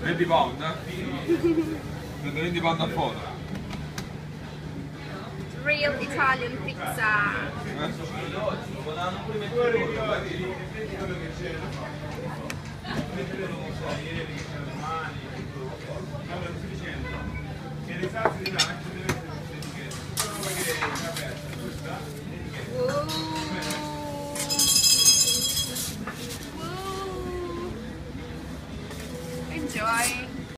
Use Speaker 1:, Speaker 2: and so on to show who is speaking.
Speaker 1: 20 pound? Prendo 20 pound a foto.
Speaker 2: Real Italian pizza.